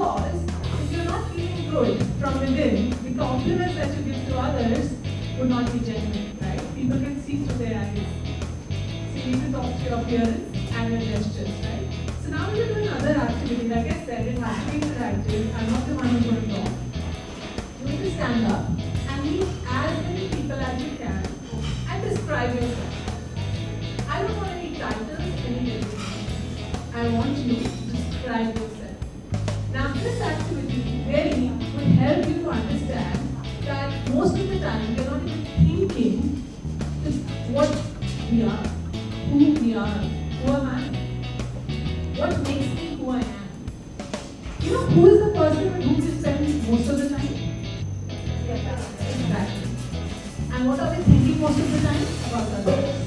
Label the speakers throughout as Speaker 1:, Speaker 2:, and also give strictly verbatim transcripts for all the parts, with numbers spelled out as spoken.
Speaker 1: Because if you're not feeling good from within, the compliments that you give to others would not be genuine, right? People can see through their eyes. So you need to talk to your appearance and your gestures, right? So now we're doing another activity. Like I said, it has to be interactive. I'm not the one who's going to talk. You need to stand up and meet as many people as you can and describe yourself. I don't want any titles, any designations. I want you to describe yourself. Now this activity really will help you to understand that most of the time we're not even thinking what we are, who we are, who am I, what makes me who I am. You know who is the person with whom we spend most of the time? Exactly. And what are we thinking most of the time? About others.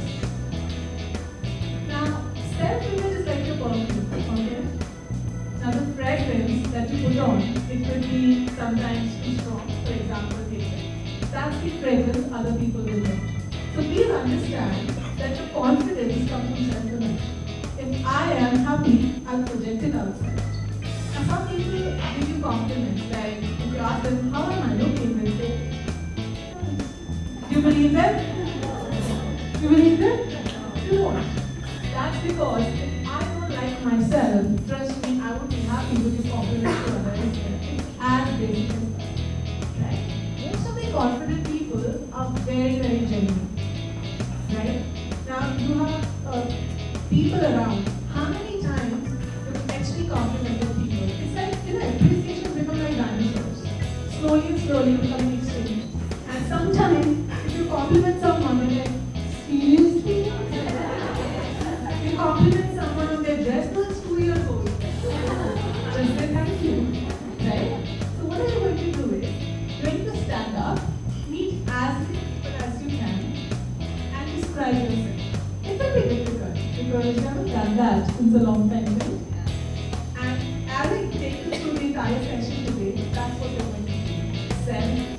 Speaker 1: Now, self-image is like your perfume, okay? Now the fragrance that you put on, it could be sometimes too strong, for example, hatred. That's the fragrance other people will get. So please understand that your confidence comes from self-image. If I am happy, I'll project it outside. Now some people give you compliments, like if you ask them, how am I looking, they'll say, do you believe them? Do you believe them? You won't. That's because if I don't like myself, trust me, I won't be happy with your compliments to others. It's as basic as that. Right? Most of the confident people are very, very genuine. Right? Now you have uh, people around. How many times you actually complimented people? It's like, you know, appreciation become like dinosaurs. Slowly and slowly becoming extinct. And sometimes if you compliment someone, they're like, seriously? You compliment someone on their dress, no, it's two years old. Just say thank you. Right? So what are you going to do is, you're going to stand up, meet as many people as you can, and describe yourself. It will be difficult because you haven't done that since a long time, right? And as I take you through the entire session today, that's what you're going to do. Self.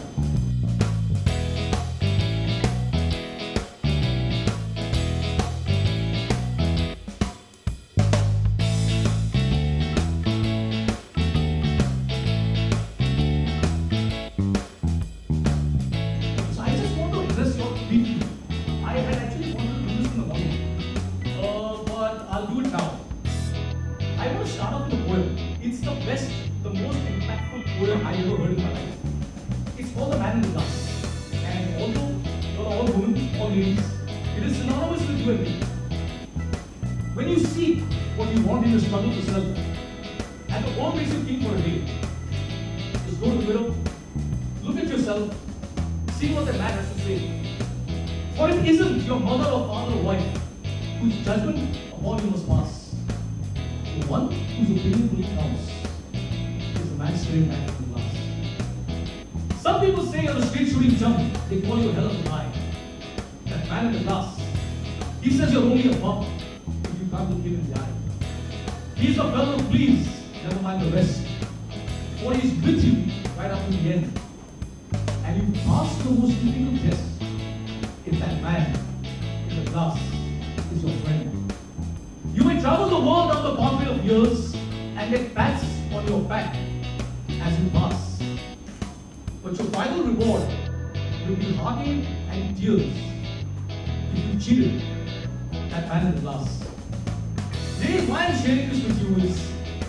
Speaker 2: When you seek what you want in your struggle for self, and the only basic thing for a day is go to the mirror, look at yourself, see what the man has to say. For it isn't your mother or father or wife whose judgment upon you must pass. The one whose opinion fully counts is the man staring back at the glass. Some people say on a straight shooting jump, they call you a hell of a guy. That man in the glass, he says you're only a bum. Can't look him in the eye. He's the fellow, please, never mind the rest. For he's with you right up to the end. And you pass the most difficult test if that man in the glass is your friend. You may travel the world down the pathway of years and get pats on your back as you pass. But your final reward will be heartache and tears if you cheated that man in the glass. Today, why I'm sharing this with you is,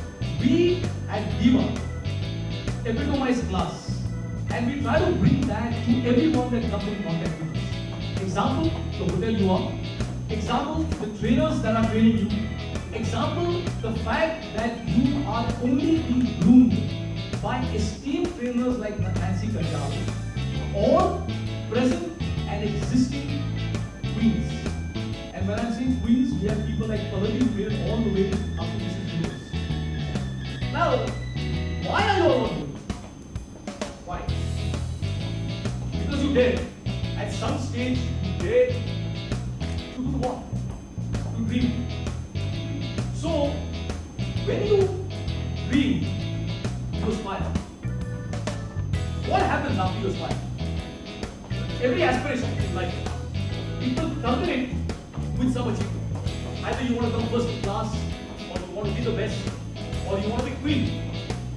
Speaker 2: we at Diva epitomize class, and we try to bring that to everyone that comes in contact with us. Example, the hotel you are. Example, the trainers that are training you. Example, the fact that you are only being groomed by esteemed trainers like Nancy Kajal, or present and existing queens. And when I'm saying queens, we have people like Pallavi who made it all the way up to Missus Universe. Now, why are you all wondering? Why? Because you dare. At some stage, you dare to do what? To dream. So, when you dream, you aspire. What happens after you aspire? Every aspiration in life, people culminate with some achievement. Either you want to come first in class, or you want to be the best, or you want to be queen.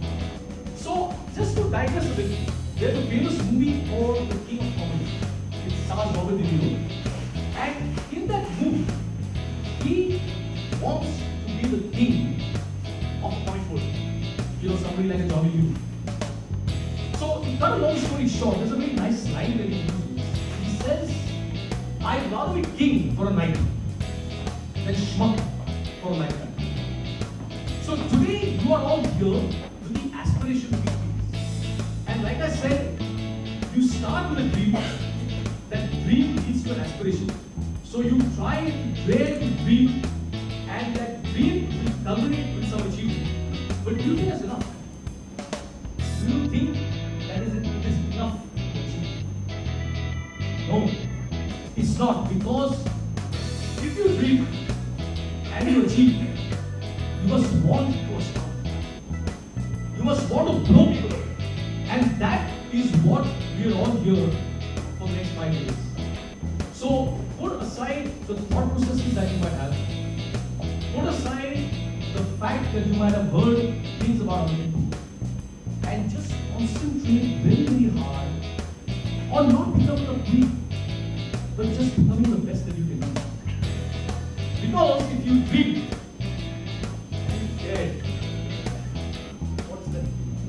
Speaker 2: just to digress a bit, there's a famous movie called The King of Comedy. It's Raj Robert De Niro. And in that movie, he wants to be the king of comic book. You know, somebody like a Johnny Lee. So, to cut a long story short, there's a very nice line that he uses. He says, I'd rather be king for a night than schmuck for a lifetime. So today, you are all here with the aspiration to be kings. And like I said, you start with a dream. That dream leads to an aspiration. So you try and dare to dream, and that dream will culminate with some achievement. But do you think that's enough? Do you think that is, it is enough to achieve? No, it's not, because if you dream and you achieve, you must want to astound. You must want to blow people. And that is what we are all here for the next five days. So put aside the thought processes that you might have. Put aside the fact that you might have heard things about me. And just concentrate very, very hard on not becoming a queen, but just becoming the best that you can be. Because if you dream and you dare, what's that?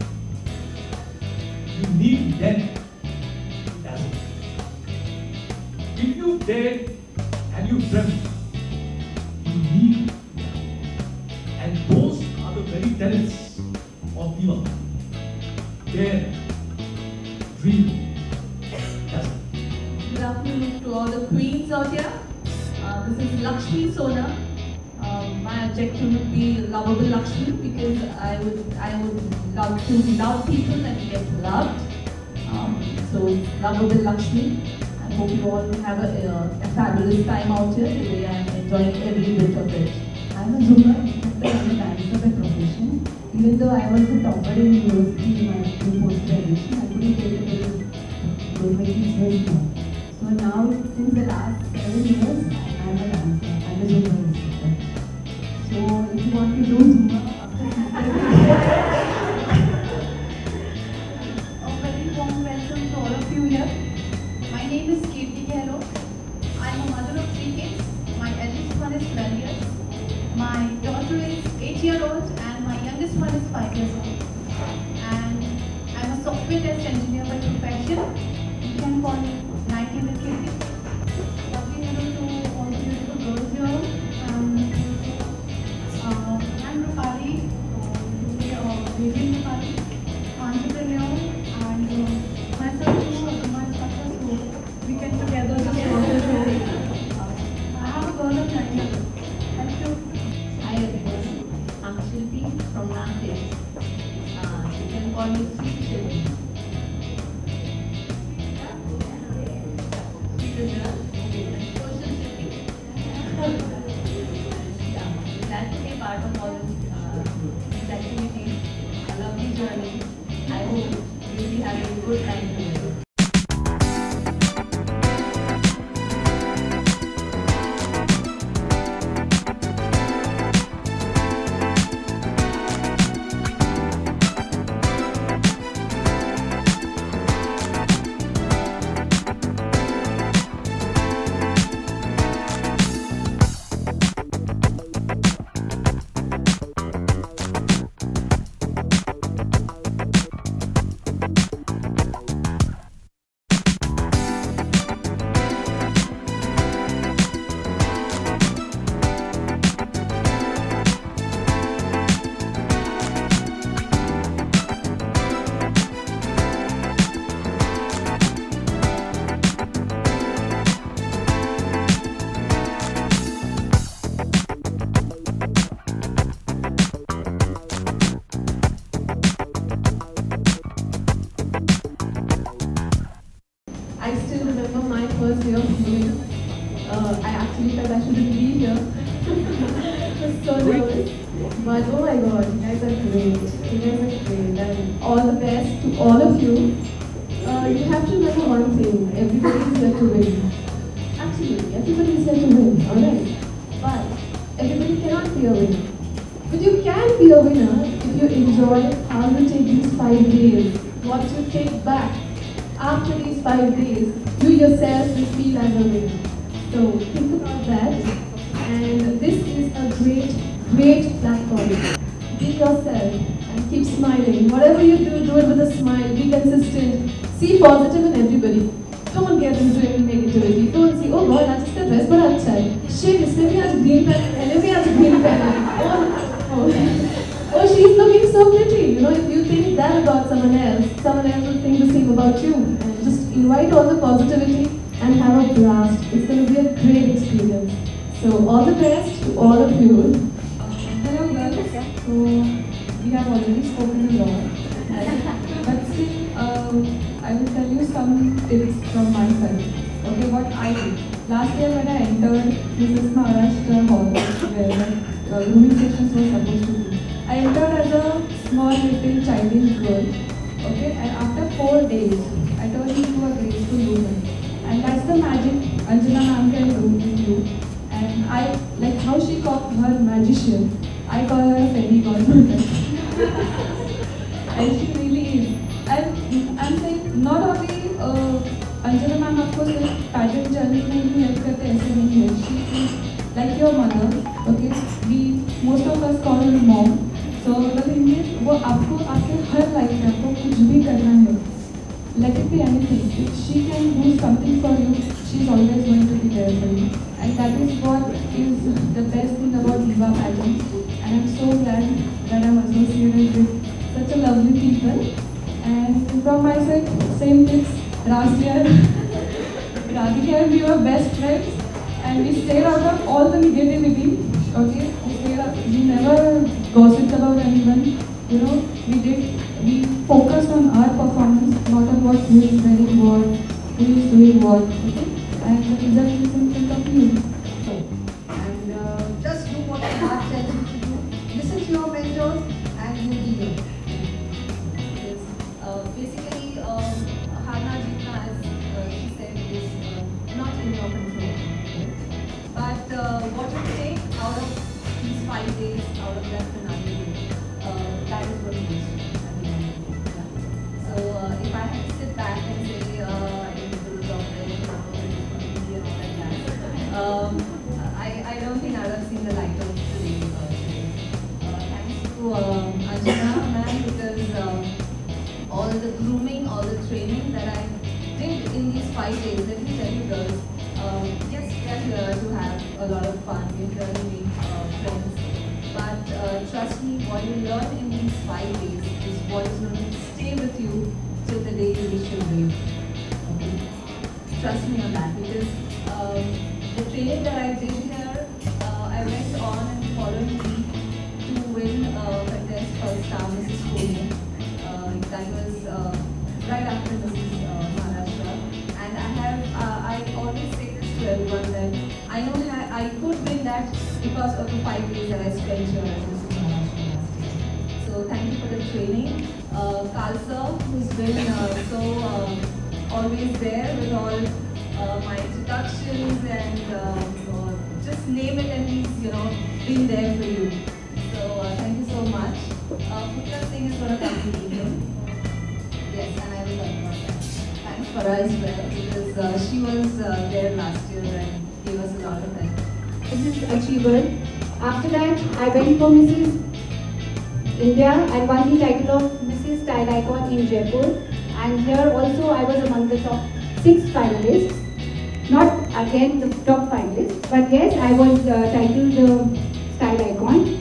Speaker 2: You need then to dazzle. If you dared and you dreamt, you need to dazzle. And those are the very tenets of Diva. Dare, dream, dazzle.
Speaker 3: Good afternoon to all the queens out here. Uh, this is Lakshmi Sona. Um, my adjective would be lovable Lakshmi, because I would I would love to love people and get loved. Um, so it's lovable Lakshmi. I hope you all have a, uh, a fabulous time out here. Today I am enjoying every bit of it.
Speaker 4: I'm a Zumba instructor and a dancer by profession. Even though I was the topper in university in my post-graduation, I couldn't take it because those making very small. So now, since the last seven years, I'm a dancer. I'm a Zumba instructor. So if you want to do Zumba after
Speaker 5: A very warm welcome to all of you here. My name is Kirti Gehlot. I'm a mother of three kids. My eldest one is twelve years. My daughter is eight years old and my youngest one is five years old. And I'm a software test engineer by profession. You can call me nine hundred Kirti. Lovely hello to all the beautiful girls here. Um, uh, I'm Rupali, uh, Vivian Rupali, entrepreneur, and uh, myself too, uh, my instructor, so we can together just work this out. I have a girl of nine years. Thank you.
Speaker 3: Hi everyone, I'm Shilpi from Nashik. Uh, you can call me Sweet Shilpi. Sweet girl, okay, social Shilpi. Yeah, glad to be part of all uh, these activities. A lovely journey. I hope you'll be having a good time together.
Speaker 4: I still remember my first day of doing. Uh, I actually felt I shouldn't be here. I was so nervous. But oh my god, you guys are great. You guys are great. And all the best to all of you. Uh, you have to remember one thing. Everybody is here to win. Actually, everybody is here to win, alright? But everybody cannot be a winner. But you can be a winner if you enjoy how you take these five days what you take back after these five days, you yourself will feel as a winner. So think about that. And this is a great, great platform. Be yourself and keep smiling. Whatever you do, do it with a smile. Be consistent. See positive in everybody. Don't get into any negativity. Don't see, oh God, आज इसका dress बड़ा अच्छा है. Shit, इसने भी आज green पहना है. मैंने भी आज green पहना है. Oh, oh, oh, she's looking so pretty. You know, if you think that about someone else, someone else will think the same about you. And just invite all the positivity and have a blast. It's going to be a great experience. So all the best to all of you.
Speaker 3: Hello girls. So we have already spoken a lot, but still, um, I will tell you some tips from my side. Okay, what I did last year when I entered Missus Maharashtra Hall, where the uh, grooming sessions were supposed to be, I entered as a small little childish girl. Okay, and after four days, I turned into a graceful woman, and that's the magic Anjana ma'am can do with you. And I like how she called her magician. I call her a fairy godmother. And she really is. And I'm saying not only uh, Anjana ma'am, of course, like pageant journey में भी help करते ऐसे नहीं है. She is like your mother. Okay, we most of us call her mom. So the thing is, वो आपको आपके हर life में आपको कुछ भी करना है. Let it be anything. If she can do something for you, she's always going to be there for you. And that is what is the best thing about Diva pageants. And I'm so glad that I'm associated with such a lovely people. And from my side, same tips. Last year, Radhika and we were best friends, and we stayed out of all the negativity. Okay, we stayed out, we never gossiped about anyone. You know, we did. We focused on our performance, not on what who is wearing what, who is doing what. Okay, and the result is in front of you.
Speaker 6: And uh, just do what your heart tells you to do. Listen to your mentors and you be here.
Speaker 3: Yes. Uh, basically, um, Hana Jitna, as uh, she said, is uh, not in your control. But uh, what you take out of these five days, out of that finale day, uh, that is what it is. So uh, if I had to sit back and say, uh, I didn't do the job well, and all that jazz, um, I, I don't think I would have seen the light of today. Uh, today. Uh, thanks to um, Anjana ma'am, because um, all the grooming, all the training that I did in these five days, let me tell you girls, um, yes, we are here to have a lot of fun, we're here to make uh, friends, but uh, trust me, what you learn in these five days is what is going to stay with you till the day you reach your grave. Okay? Trust me on that, because um, the training that I did here, uh, I went on and followed me to win a contest called Star Missus Pune. Uh, that was uh, right after Missus Uh, Maharashtra, and I have uh, I always say this to everyone that I know ha I could win that because of the five days that I spent here as Missus Maharashtra last year. So thank you for the training. Uh, Khalsa, who's been uh, so uh, always there with all uh, my introductions and uh, uh, just name it, and he's you know been there for you. So uh, thank you so much. Uh, Putra Singh is going to come to meet him. Yes, and I will talk about that. Thanks for her as well, because uh, she was uh, there last year and gave us a lot of help.
Speaker 7: This is Achiever. After that, I went for Missus India and won the title of Missus Style Icon in Jaipur. And here also I was among the top six finalists. Not again the top finalists, but yes, I was uh, titled the Style Icon.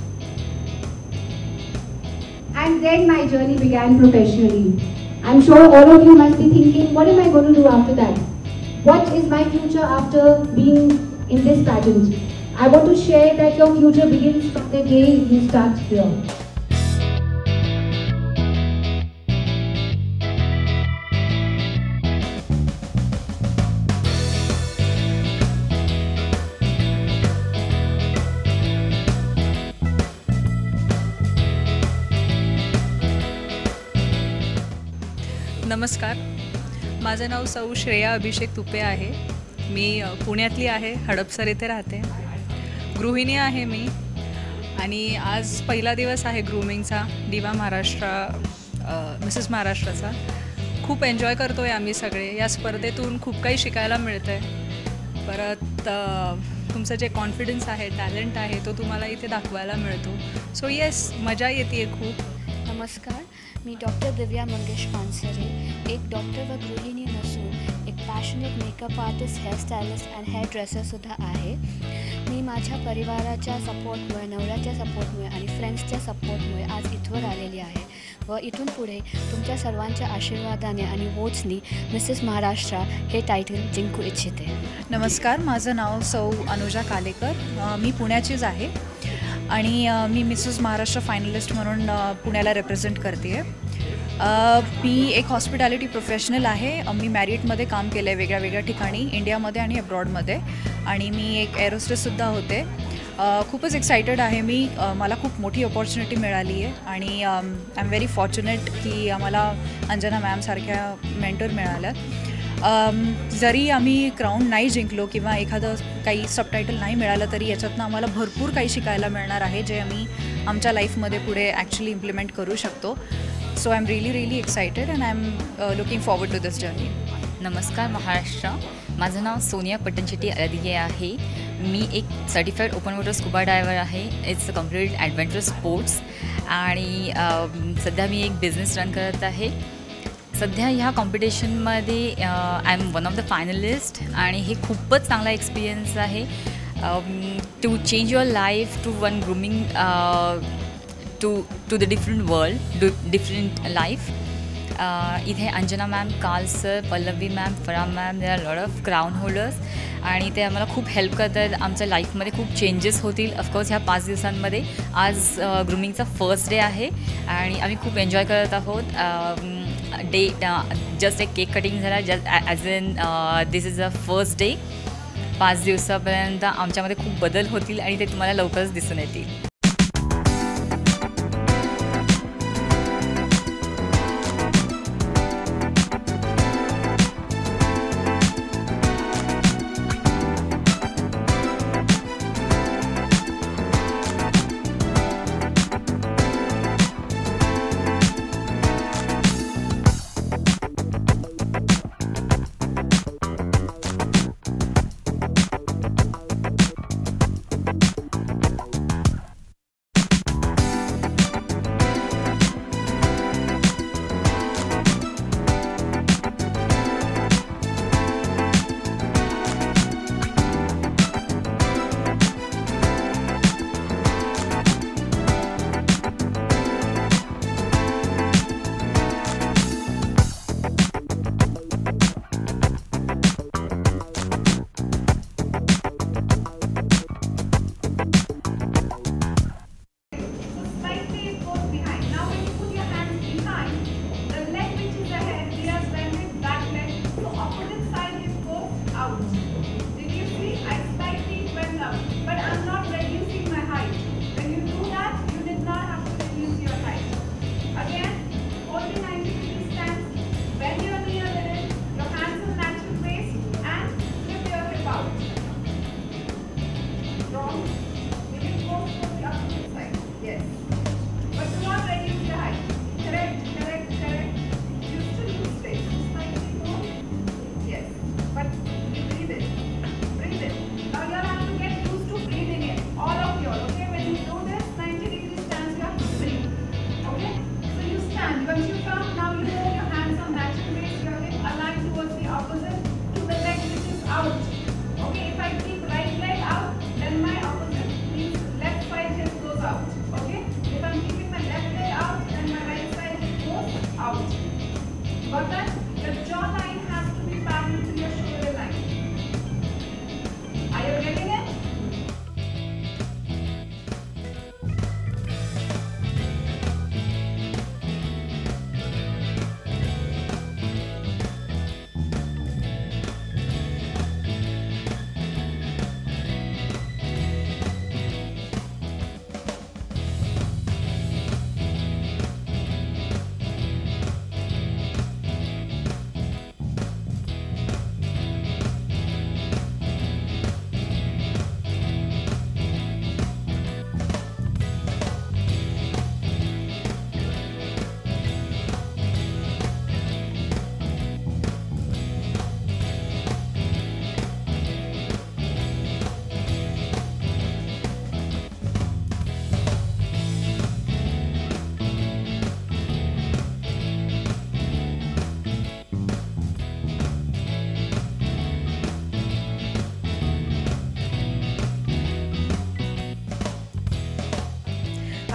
Speaker 7: And then my journey began professionally. I'm sure all of you must be thinking, what am I going to do after that? What is my future after being in this pageant? I want to share that your future begins from the day you start here.
Speaker 8: नमस्कार, माझं नाव सौ श्रेया अभिषेक तुपे आहे. मी पुण्यातली आहे, हडपसर येथे राहते. गृहिणी आहे मी, आणि आज पहिला दिवस आहे ग्रूमिंगचा दिवा महाराष्ट्र मिसेस महाराष्ट्राचा. खूप एन्जॉय करतो आहे आम्ही सगळे. या स्पर्धेतून खूप काही शिकायला मिळतं आहे. परत तुमचं जे कॉन्फिडन्स आहे, टॅलेंट आहे, तो तुम्हाला इथे दाखवायला मिळतो. सो येस, मजा येते खूप.
Speaker 9: नमस्कार, मी डॉक्टर दिव्या मंगेश पानसरे, एक डॉक्टर व गृहिणी नसून एक passionate makeup artist, hairstylist and hair ड्रेसरसुद्धा आहे. मी माझ्या परिवाराच्या सपोर्टमुळे, नवऱ्याच्या सपोर्टमुळे आणि फ्रेंड्सच्या सपोर्टमुळे आज इथवर आलेली आहे व इथून पुढे तुमच्या सर्वांच्या आशीर्वादाने आणि वोट्सनी मिसेस महाराष्ट्र हे टायटल जिंकू इच्छिते.
Speaker 10: नमस्कार, माझं नाव सौ अनुजा कालेकर. मी पुण्याचीच आहे आणि मी मिसेस महाराष्ट्र फायनलिस्ट म्हणून पुण्याला रिप्रेझेंट करते आहे. मी एक हॉस्पिटॅलिटी प्रोफेशनल आहे. मी मॅरिटमध्ये काम केलं आहे वेगळ्या वेगळ्या ठिकाणी, इंडियामध्ये आणि अब्रॉडमध्ये, आणि मी एक एरोस्ट्रेससुद्धा होते. खूपच एक्सायटेड आहे मी. मला खूप मोठी अपॉर्च्युनिटी मिळाली आहे आणि आय एम व्हेरी फॉर्च्युनेट की आम्हाला अंजना मॅमसारख्या मेंटर मिळाल्या. जरी आम्ही क्राऊन नाही जिंकलो किंवा एखादं काही सबटायटल नाही मिळालं तरी याच्यातनं आम्हाला भरपूर काही शिकायला मिळणार आहे जे आम्ही आमच्या लाईफमध्ये पुढे ॲक्च्युली इम्प्लिमेंट करू शकतो. So I am really really excited and I am looking forward to this journey.
Speaker 11: नमस्कार महाराष्ट्र, माझं नाव सोनिया पट्टणशेट्टी अदिगे आहे. मी एक certified open water scuba diver आहे. It's a complete adventure sports आणि सध्या मी एक बिझनेस रन करत आहे. सध्या ह्या कॉम्पिटिशनमध्ये I am one of the finalist आणि हे खूपच चांगला एक्सपिरियन्स आहे. To change your life to one grooming to to the different world, do different life. इथे अंजना मॅम, काल sir, Pallavi ma'am, Farah ma'am, they are lot of crown holders आणि ते आम्हाला खूप हेल्प करतात. आमच्या लाईफमध्ये खूप चेंजेस होतील ऑफकोर्स ह्या पाच दिवसांमध्ये. आज ग्रूमिंगचा फर्स्ट डे आहे आणि आम्ही खूप एन्जॉय करत आहोत. डे जस्ट एक केक कटिंग झाला, just as in this is a first day. पाच दिवसापर्यंत आमच्यामध्ये खूप बदल होतील आणि ते तुम्हाला लवकरच दिसून येतील.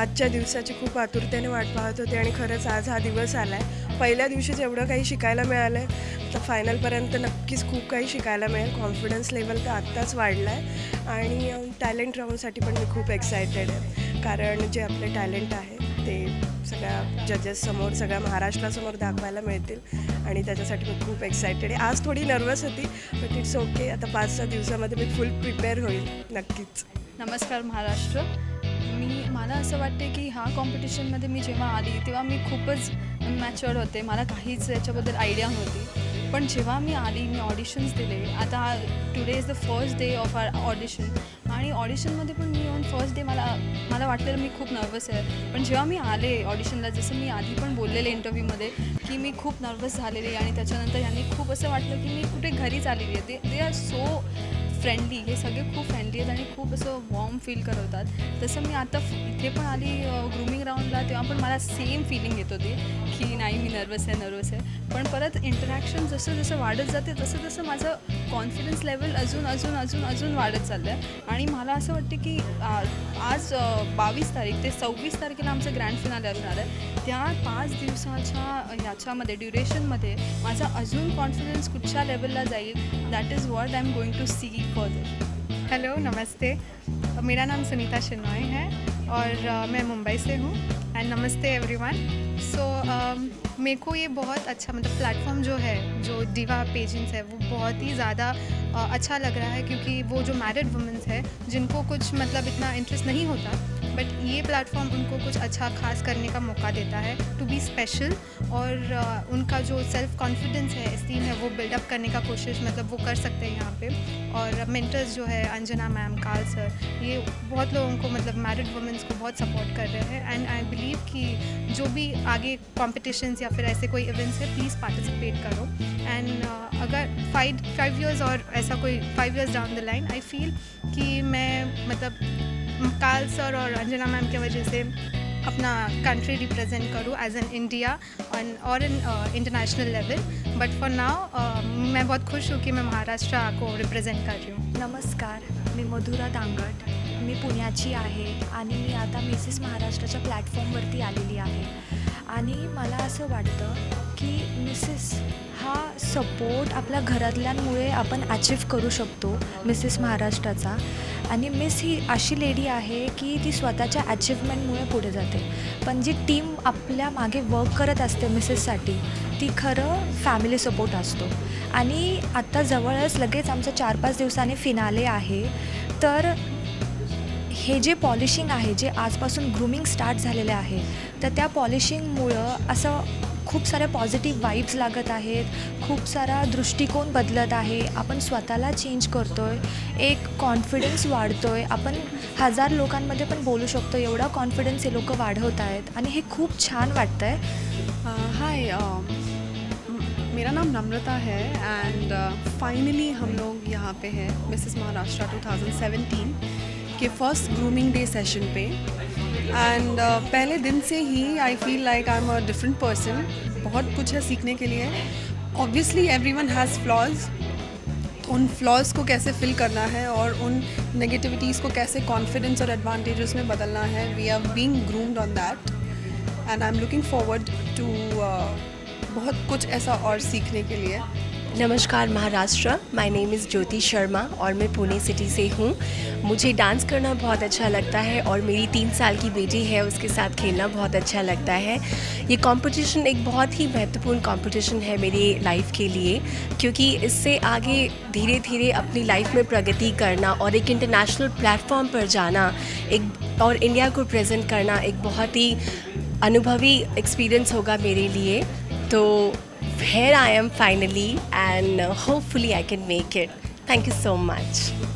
Speaker 12: आजच्या दिवसाची खूप आतुरतेने वाट पाहत होते आणि खरंच आज हा दिवस आला आहे. पहिल्या दिवशीच एवढं काही शिकायला मिळालं आहे, तर फायनलपर्यंत नक्कीच खूप काही शिकायला मिळेल. कॉन्फिडन्स लेवल तर आत्ताच वाढला आहे आणि टॅलेंट राऊंडसाठी पण मी खूप एक्सायटेड आहे, कारण जे आपले टॅलेंट आहे ते सगळ्या जजेससमोर, सगळ्या महाराष्ट्रासमोर दाखवायला मिळतील आणि त्याच्यासाठी मी खूप एक्सायटेड आहे. आज थोडी नर्वस होती, बट इट्स ओके. आता पाच सहा दिवसामध्ये मी फुल प्रिपेअर होईल नक्कीच.
Speaker 8: नमस्कार महाराष्ट्र. मी मला असं वाटते की ह्या कॉम्पिटिशनमध्ये मी जेव्हा आली तेव्हा मी खूपच मॅच्युअर्ड होते, मला काहीच याच्याबद्दल आयडिया नव्हती. पण जेव्हा मी आली, मी ऑडिशन्स दिले. आता today is the first day of our audition आणि ऑडिशनमध्ये पण मी येऊन फर्स्ट डे मला मला वाटलेलं मी खूप नर्वस आहे. पण जेव्हा मी आले ऑडिशनला, जसं मी आधी पण बोललेले इंटरव्ह्यूमध्ये की मी खूप नर्वस झालेली आणि त्याच्यानंतर यांनी खूप असं वाटलं की मी कुठे घरीच आलेली आहे. ते दे आर सो फ्रेंडली, हे सगळे खूप फ्रेंडली आहेत आणि खूप असं वॉर्म फील करवतात. तसं मी आता इथे पण आली ग्रूमिंग राऊंडला, तेव्हा पण मला सेम फिलिंग येत होती की नाही मी नर्वस आहे नर्वस आहे पण परत इंटरॅक्शन जसं जसं वाढत जाते तसं तसं माझं कॉन्फिडन्स लेवल अजून अजून अजून अजून वाढत चाललं आहे. आणि मला असं वाटतं की आज बावीस तारीख ते सव्वीस तारखेला आमचं ग्रँड फिनाले असणार आहे. त्या पाच दिवसाच्या ह्याच्यामध्ये ड्युरेशनमध्ये माझा अजून कॉन्फिडन्स कुठच्या लेवलला जाईल, that is what I am going to see further.
Speaker 13: Hello, नमस्ते. मेरा नाम सुनीता शिनॉय है और uh, मैं मुंबई से हूँ. एंड नमस्ते एवरीवन. सो मेरे को ये बहुत अच्छा मतलब प्लेटफॉर्म जो है, जो दिवा पेजेंट्स है, वो बहुत ही ज़्यादा uh, अच्छा लग रहा है, क्योंकि वो जो मैरिड वुमेंस है जिनको कुछ मतलब इतना इंटरेस्ट नहीं होता, बट ये प्लेटफॉर्म उनको कुछ अच्छा खास करने का मौका देता है, टू बी स्पेशल. और uh, उनका जो सेल्फ कॉन्फिडेंस है, एस्टीम है, वो बिल्डअप करने का कोशिश मतलब वो कर सकते हैं यहाँ पे. और मेंटर्स जो है अंजना मैम, काल सर, ये बहुत लोगों को मतलब मैरिड वुमेंस को बहुत सपोर्ट कर रहे हैं. एंड आई बिलीव कि जो भी आगे कॉम्पिटिशन्स या फिर ऐसे कोई इवेंट्स है, प्लीज़ पार्टिसिपेट करो. एंड uh, अगर फाइव फाइव ईयर्स और ऐसा कोई five years down the line, I feel कि मैं मतलब काल सर और अंजना मैम की वजह से अपना कंट्री रिप्रेजेंट करूँ एज एन इंडिया और in international level. But for now मैं बहुत खुश हूँ कि मैं महाराष्ट्र को रिप्रेजेंट कर रही हूँ.
Speaker 14: नमस्कार, मी मधुरा दांगट. मी पुण्याची आहे आणि मी आता मिसेस महाराष्ट्राच्या प्लॅटफॉर्मवरती आलेली आहे. आणि मला असं वाटतं की मिसेस हा सपोर्ट आपल्या घरातल्यांमुळे आपण अचीव करू शकतो मिसेस महाराष्ट्राचा. आणि मिस ही अशी लेडी आहे की ती स्वतःच्या अचिव्हमेंटमुळे पुढे जाते, पण जी टीम आपल्या मागे वर्क करत असते मिसेससाठी, ती खरं फॅमिली सपोर्ट असतो. आणि आत्ता जवळच लगेच आमचं चार पाच दिवसांनी फिनाले आहे, तर हे जे पॉलिशिंग आहे, जे आजपासून ग्रूमिंग स्टार्ट झालेले आहे, तर त्या पॉलिशिंगमुळं असं खूप साऱ्या पॉझिटिव्ह वाईब्स लागत आहेत, खूप सारा दृष्टिकोन बदलत आहे, आपण स्वतःला चेंज करतो आहे, एक कॉन्फिडन्स वाढतो आहे, आपण हजार लोकांमध्ये पण बोलू शकतो, एवढा कॉन्फिडन्स हे लोक वाढवत आहेत आणि हे खूप छान वाटतं आहे.
Speaker 15: हाय, मेरा नाम नम्रता है एंड फाइनली हम लोग यहाँ पे हैं Mrs Maharashtra two thousand seventeen के फर्स्ट ग्रूमिंग डे सेशन पे. एंड uh, पहले दिन से ही I feel like I am a different person. बहुत कुछ है सीखने के लिए. Obviously everyone has flaws. उन फ्लॉज को कैसे फिल करना है और उन नेगेटिविटीज़ को कैसे कॉन्फिडेंस और एडवांटेजेस में बदलना है, we are being groomed on that. And I am looking forward to बहुत कुछ ऐसा और सीखने के लिए.
Speaker 16: नमस्कार Maharashtra, my name is Jyoti Sharma और मैं पुणे सिटी से हूँ. मुझे डांस करना बहुत अच्छा लगता है और मेरी तीन साल की बेटी है, उसके साथ खेलना बहुत अच्छा लगता है. ये कंपटीशन एक बहुत ही महत्वपूर्ण कंपटीशन है मेरी लाइफ के लिए, क्योंकि इससे आगे धीरे धीरे अपनी लाइफ में प्रगति करना और एक इंटरनेशनल प्लेटफॉर्म पर जाना एक और इंडिया को प्रेजेंट करना एक बहुत ही अनुभवी एक्सपीरियंस होगा मेरे लिए. तो here I am finally and uh, hopefully I can make it. Thank you so much.